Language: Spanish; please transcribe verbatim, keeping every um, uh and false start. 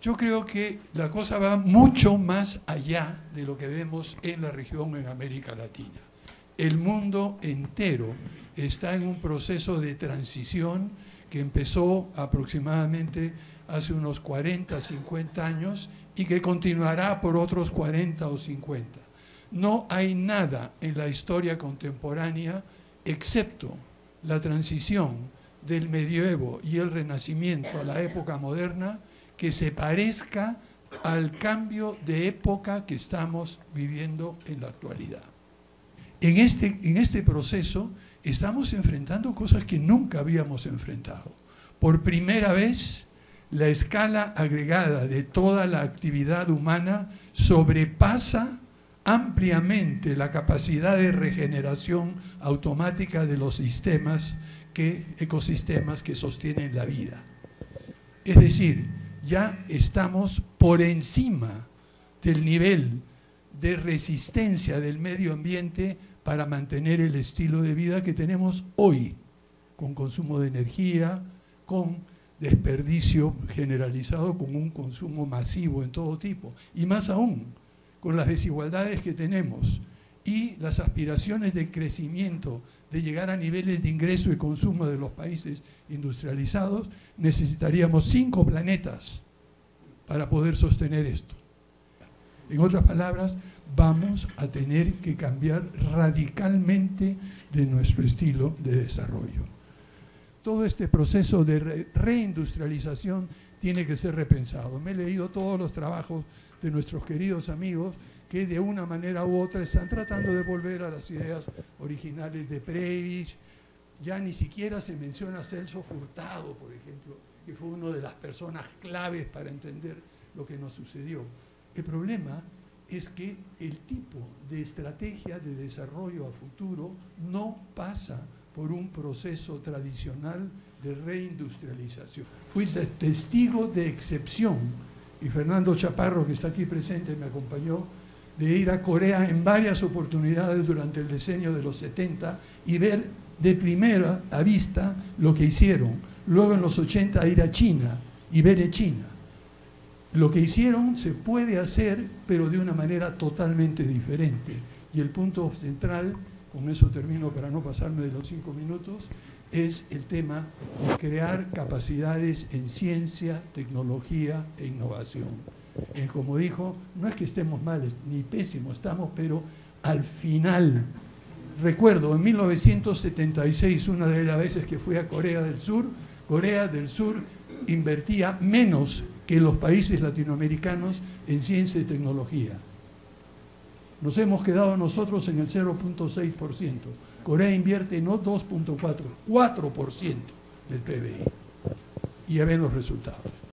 Yo creo que la cosa va mucho más allá de lo que vemos en la región en América Latina. El mundo entero está en un proceso de transición que empezó aproximadamente hace unos cuarenta, cincuenta años y que continuará por otros cuarenta o cincuenta. No hay nada en la historia contemporánea excepto la transición del medioevo y el renacimiento a la época moderna que se parezca al cambio de época que estamos viviendo en la actualidad. En este, en este proceso estamos enfrentando cosas que nunca habíamos enfrentado. Por primera vez, la escala agregada de toda la actividad humana sobrepasa ampliamente la capacidad de regeneración automática de los sistemas, que, ecosistemas que sostienen la vida. Es decir, ya estamos por encima del nivel de resistencia del medio ambiente para mantener el estilo de vida que tenemos hoy, con consumo de energía, con desperdicio generalizado, con un consumo masivo en todo tipo, y más aún, con las desigualdades que tenemos y las aspiraciones de crecimiento, de llegar a niveles de ingreso y consumo de los países industrializados, necesitaríamos cinco planetas para poder sostener esto. En otras palabras, vamos a tener que cambiar radicalmente de nuestro estilo de desarrollo. Todo este proceso de re reindustrialización tiene que ser repensado. Me he leído todos los trabajos de nuestros queridos amigos que de una manera u otra están tratando de volver a las ideas originales de Prebisch. Ya ni siquiera se menciona a Celso Furtado, por ejemplo, que fue una de las personas claves para entender lo que nos sucedió. El problema es que el tipo de estrategia de desarrollo a futuro no pasa por un proceso tradicional de reindustrialización. Fui testigo de excepción, y Fernando Chaparro, que está aquí presente, me acompañó, de ir a Corea en varias oportunidades durante el decenio de los setenta y ver de primera a vista lo que hicieron. Luego en los ochenta ir a China y ver en China. Lo que hicieron se puede hacer, pero de una manera totalmente diferente. Y el punto central, con eso termino para no pasarme de los cinco minutos, es el tema de crear capacidades en ciencia, tecnología e innovación. Eh, como dijo, no es que estemos mal ni pésimos, estamos, pero al final. Recuerdo, en mil novecientos setenta y seis, una de las veces que fui a Corea del Sur, Corea del Sur invertía menos que los países latinoamericanos en ciencia y tecnología. Nos hemos quedado nosotros en el cero punto seis por ciento. Corea invierte no dos punto cuatro, cuatro por ciento del P B I. Y ya ven los resultados.